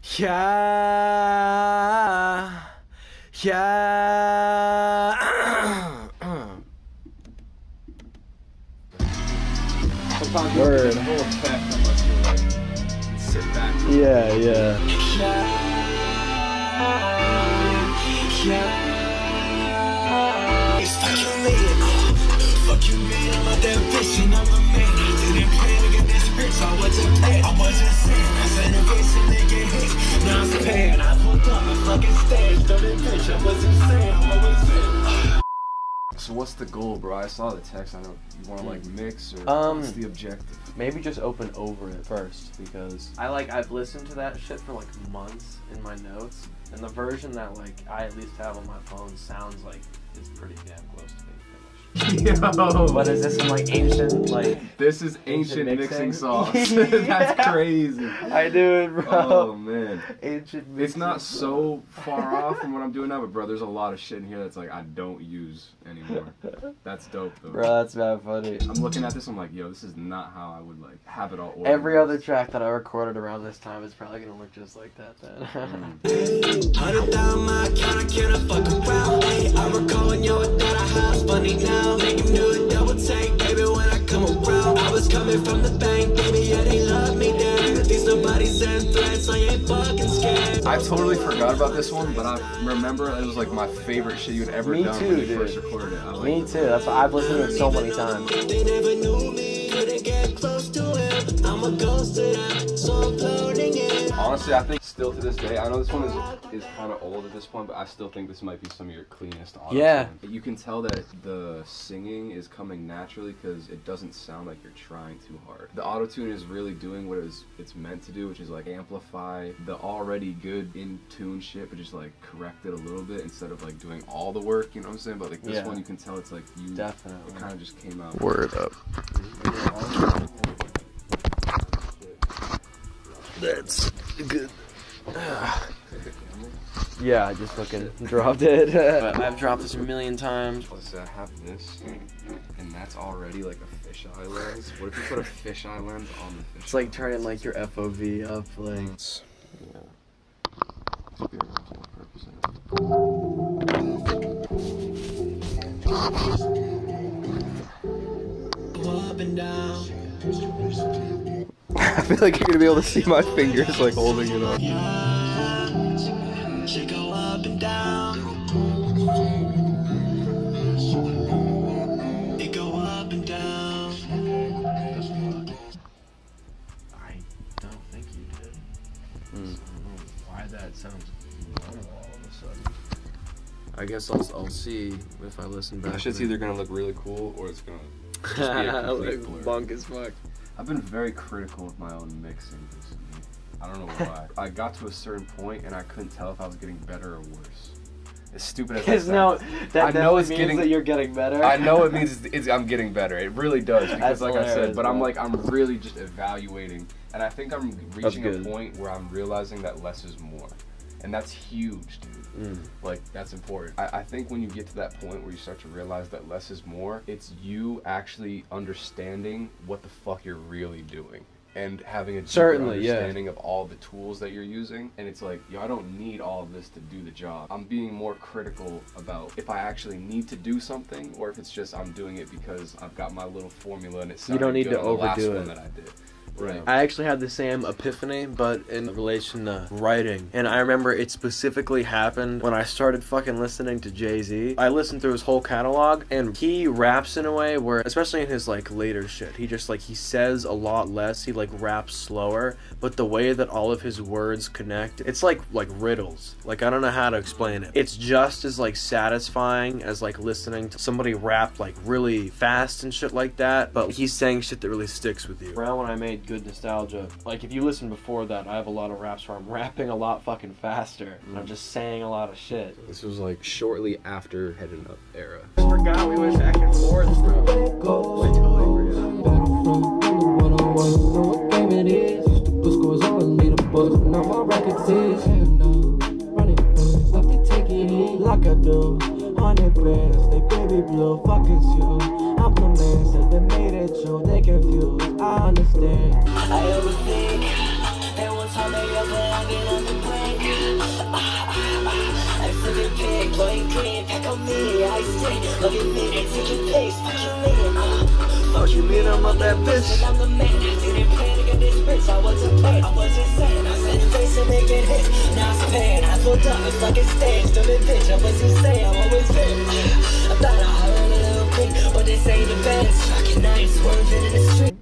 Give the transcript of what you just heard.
Yeah, yeah. Word. Sit back. Yeah, yeah. Fuck you, man, I'm out that bitch and I'm the man. I didn't plan to get this rich, I wasn't paid. I wasn't saying, I said a bitch and they get hit. Now I'm paying, I pulled up my fucking stage. Throw that bitch, I wasn't saying, I was saying. So what's the goal, bro? I saw the text. I know you want to like mix or what's the objective? Maybe just open over it first, because I've listened to that shit for like months in my notes, and the version that like I at least have on my phone sounds like it's pretty damn close to being finished. Yo. What is this in like ancient like? This is ancient mixing sauce. Yeah. That's crazy. I do it, bro. Oh man. Ancient mixing. It's not so far off from what I'm doing now, but bro, there's a lot of shit in here that's like I don't use anymore. That's dope though. Bro, that's bad funny. I'm looking at this, I'm like, yo, this is not how I would like have it all organized. Every other track that I recorded around this time is probably gonna look just like that then. 100,000 my account, I can't fuck around. Hey, I recall when you're at a house, funny now. Make him do a double take, baby, when I come around. I was coming from the bank, baby, yeah, they love me there. At least nobody sent threats, I ain't fucking scared. I totally forgot about this one, but I remember it was like my favorite shit you'd ever done too, when you dude. first recorded it. Me too, that's why I've listened to it so many times. They never knew me, couldn't get close to him. I'm a ghost to them, so I'm floating in. Honestly, I think still to this day, I know this one is kind of old at this point, but I still think this might be some of your cleanest auto. Yeah. You can tell that the singing is coming naturally because it doesn't sound like you're trying too hard. The auto-tune is really doing what it's meant to do, which is like amplify the already good in tune shit, but just like correct it a little bit instead of like doing all the work, you know what I'm saying? But like this one, you can tell it's like you, definitely. it kind of just came out. Word up. That's good. Yeah, I just fucking dropped it. But I've dropped this a million times. Let's say I have this, and that's already like a fisheye lens. What if you put a fisheye lens on the fish? It's like turning like your FOV up, like. Up and down. I feel like you're gonna be able to see my fingers like holding it up. She go up and down. It go up and down. I don't think you did. I don't know why that sounds normal all of a sudden. I guess I'll see if I listen back. That shit's either gonna look really cool or it's gonna just be a complete blur. Bunk as fuck. I've been very critical of my own mixing recently. I don't know why. I got to a certain point and I couldn't tell if I was getting better or worse. As stupid as that sounds. No, that I know it's means getting that you're getting better. I know it means I'm getting better. It really does because, That's like I said, but hilarious, I'm really just evaluating, and I think I'm reaching a point where I'm realizing that less is more, and that's huge, dude. Like that's important. I think when you get to that point where you start to realize that less is more, it's you actually understanding what the fuck you're really doing. And having a deeper understanding of all the tools that you're using. And it's like, yo, I don't need all of this to do the job. I'm being more critical about if I actually need to do something or if it's just I'm doing it because I've got my little formula and it sounded You don't need good to on the last overdo one it. that I did. Right. I actually had the same epiphany, but in relation to writing. And I remember it specifically happened when I started fucking listening to Jay-Z. I listened through his whole catalog, and he raps in a way where, especially in his like later shit, he just like, he says a lot less, he like raps slower, but the way that all of his words connect, it's like riddles. Like, I don't know how to explain it. It's just as like satisfying as like listening to somebody rap like really fast and shit like that, but he's saying shit that really sticks with you. Around when I made Good Nostalgia, like if you listen before that, I have a lot of raps where I'm rapping a lot fucking faster. And I'm just saying a lot of shit. This was like shortly after Heading Up era. I forgot we went back and forth, bro. I totally like I do, 100 bands, they baby blue, fucking you. I'm the man, said they made it true, they confused, I understand. I ever think, there was time they ever ended up your taste. What you mean? What you mean I'm up that bitch? I'm the man. Didn't plan to get this rich. I wasn't paid. I wasn't saying. I said face and make it hit. Now it's paying. I pulled up and fucking stage. Filming bitch. I was insane. I'm always fit. I thought I heard a little thing, but this ain't the best. Fucking night swerving in the street.